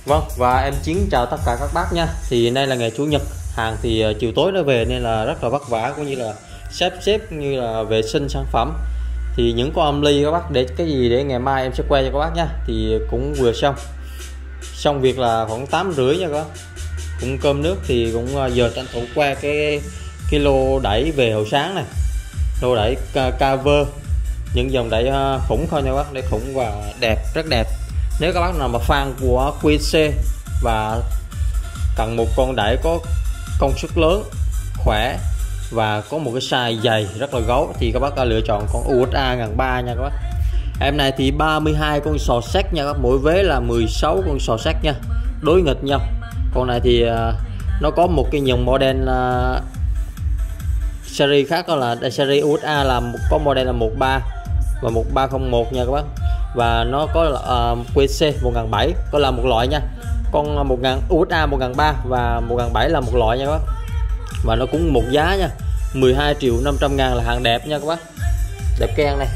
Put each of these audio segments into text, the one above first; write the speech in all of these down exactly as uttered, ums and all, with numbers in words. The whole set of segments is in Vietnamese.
Vâng, và em Chiến chào tất cả các bác nha. Thì nay là ngày Chủ nhật, hàng thì chiều tối nó về nên là rất là vất vả, cũng như là xếp xếp như là vệ sinh sản phẩm. Thì những con âm ly các bác để cái gì để ngày mai em sẽ quay cho các bác nha. Thì cũng vừa xong xong việc là khoảng tám rưỡi nha các bác. Cũng cơm nước thì cũng giờ tranh thủ qua cái cái lô đẩy về hồi sáng này, lô đẩy cover, những dòng đẩy khủng thôi nha các bác, để khủng và đẹp, rất đẹp. Nếu các bác nào mà fan của quy xê và cần một con đẩy có công suất lớn, khỏe và có một cái size dày rất là gấu thì các bác có lựa chọn con u ét a ngàn ba nha các bác. Em này thì ba mươi hai con sò sắt nha các bác, mỗi vế là mười sáu con sò sắt nha, đối nghịch nhau. Con này thì uh, nó có một cái dòng model uh, series khác, đó là series u ét a là một, có model là một ba và một ba không một nha các bác. Và nó có uh, quy xê một nghìn bảy trăm có là một loại nha. Con một nghìn u ét a một nghìn ba trăm và một nghìn bảy trăm là một loại nha các bác. Và nó cũng một giá nha, mười hai triệu năm trăm ngàn là hàng đẹp nha các bác. Đẹp keng này.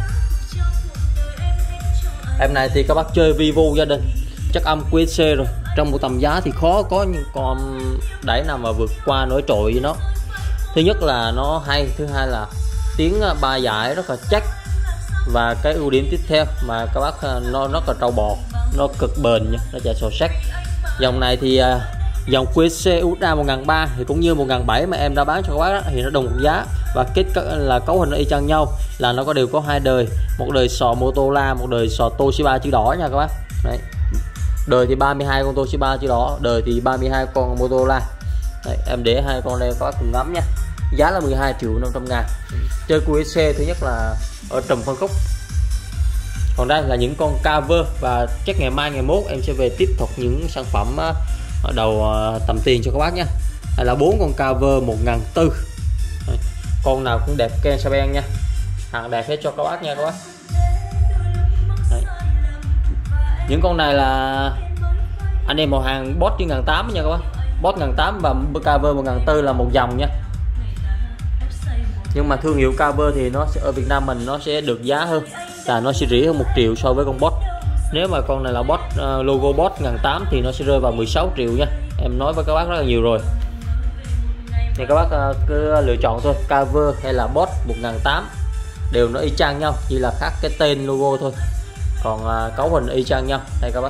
Em này thì các bác chơi Vivo gia đình, chắc âm quy xê rồi, trong một tầm giá thì khó có những con đẩy nào mà vượt qua nổi trội với nó. Thứ nhất là nó hay, thứ hai là tiếng ba dải rất là chắc. Và cái ưu điểm tiếp theo mà các bác, nó rất là trâu bò, nó cực bền nha, nó chạy sò sắt. Dòng này thì dòng quy xê u ét a một nghìn ba trăm thì cũng như một nghìn bảy trăm mà em đã bán cho các bác đó, thì nó đồng một giá và kết là cấu hình nó y chang nhau, là nó có đều có hai đời, một đời sò Motorola, một đời sò Toshiba chữ đỏ nha các bác. Đấy. Đời thì ba mươi hai con Toshiba chữ đỏ, đời thì ba mươi hai con Motorola. Đấy, em để hai con đây các bác cùng ngắm nha. Giá là mười hai triệu năm trăm ngàn. Chơi quy xê thứ nhất là ở trùm phân khúc. Còn đây là những con cover, và chắc ngày mai ngày mốt em sẽ về tiếp tục những sản phẩm ở đầu tầm tiền cho các bác nha. Đây là bốn con cover một nghìn bốn trăm, con nào cũng đẹp ken sa ben nha, hàng đẹp hết cho các bác nha các bác. Đấy. Những con này là anh em một hàng bot với một nghìn tám trăm nha các bác, bot một nghìn tám trăm và cover một nghìn bốn trăm là một dòng nha. Nhưng mà thương hiệu cover thì nó sẽ ở Việt Nam mình nó sẽ được giá hơn, là nó sẽ rẻ hơn một triệu so với con bot. Nếu mà con này là bot uh, logo bot một nghìn tám trăm thì nó sẽ rơi vào mười sáu triệu nha. Em nói với các bác rất là nhiều rồi. Thì các bác uh, cứ lựa chọn thôi, cover hay là bot một nghìn tám trăm đều nó y chang nhau, chỉ là khác cái tên logo thôi. Còn uh, cấu hình y chang nhau đây các bác.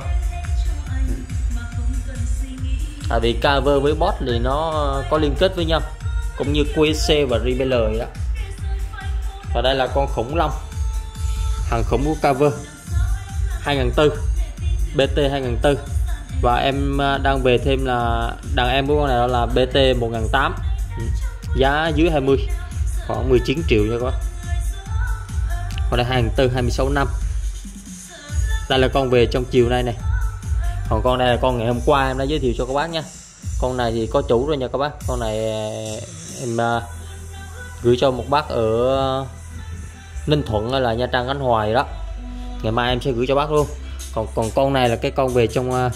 Tại vì cover với bot thì nó có liên kết với nhau, cũng như quy xê và Rebeller vậy đó. Và đây là con khủng long, hàng khủng của cover hai nghìn bốn trăm, bê tê hai nghìn bốn trăm. Và em đang về thêm là đàn em của con này là bê tê một nghìn tám trăm, giá dưới hai mươi, khoảng mười chín triệu nha các bác. Còn đây hai nghìn bốn trăm, hai mươi sáu năm. Đây là con về trong chiều nay này. Còn con này là con ngày hôm qua em đã giới thiệu cho các bác nha. Con này thì có chủ rồi nha các bác. Con này em uh, gửi cho một bác ở Ninh Thuận hay là Nha Trang, Khánh Hòa đó. Ngày mai em sẽ gửi cho bác luôn. Còn còn con này là cái con về trong uh,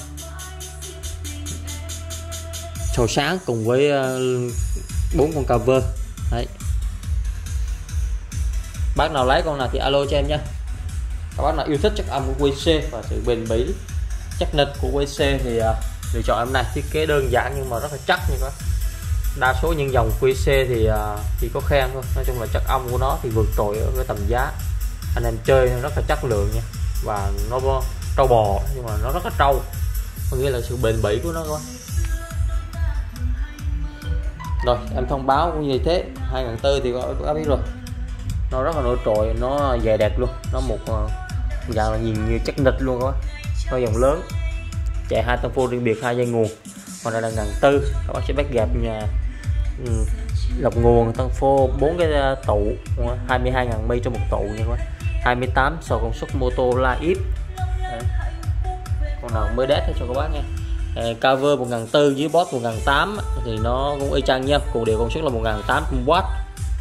sầu sáng cùng với bốn uh, con cover. Đấy. Bác nào lấy con nào thì alo cho em nha. Các bác nào yêu thích chất âm của quy xê và sự bền bỉ, chắc nịch của quy xê thì uh, lựa chọn em này. Thiết kế đơn giản nhưng mà rất là chắc nha các bác. Đa số những dòng quy xê thì uh, chỉ có khen thôi, nói chung là chất âm của nó thì vượt trội ở cái tầm giá. Anh em chơi rất là chất lượng nha, và nó trâu bò nhưng mà nó rất là trâu, có nghĩa là sự bền bỉ của nó các bác. Rồi em thông báo cũng như thế, hai nghìn bốn trăm thì các bác biết rồi, nó rất là nổi trội, nó dài đẹp luôn, nó một uh, dạng là nhìn như chất nịch luôn các bác. Nó dòng lớn, chạy hai tông phô riêng biệt, hai dây nguồn. Còn đây là ngàn tư, các bác sẽ bắt gặp nhà um, lọc nguồn tăng phô bốn cái tụ hai mươi hai nghìn mi trong một tụ nha các bác. hai mươi tám sò công suất Motorola i pê. Con nào mới đét cho các bác nha. À, cover một nghìn bốn trăm với bot một nghìn tám trăm thì nó cũng y chang nhau, cùng đều công suất là một nghìn tám trăm W.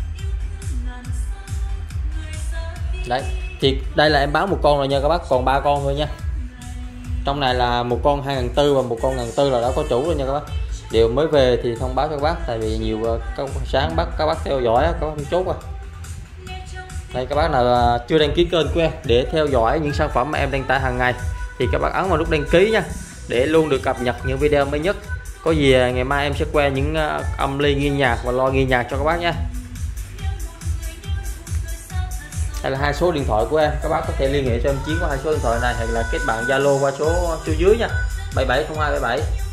Đấy, thì đây là em bán một con rồi nha các bác, còn ba con thôi nha. Trong này là một con hai nghìn bốn trăm và một con một nghìn bốn trăm là đã có chủ rồi nha các bác. Điều mới về thì thông báo cho các bác, tại vì nhiều các sáng bắt các bác theo dõi các bác không chốt rồi. Đây, các bác nào chưa đăng ký kênh của em để theo dõi những sản phẩm mà em đăng tải hàng ngày thì các bác ấn vào nút đăng ký nha. để luôn được cập nhật những video mới nhất. Có gì ngày mai em sẽ quay những âm ly nghe nhạc và lo nghe nhạc cho các bác nhé. Đây là hai số điện thoại của em, các bác có thể liên hệ cho em Chiến qua hai số điện thoại này, hoặc là kết bạn Zalo qua số số dưới nha, bảy bảy không hai bảy bảy.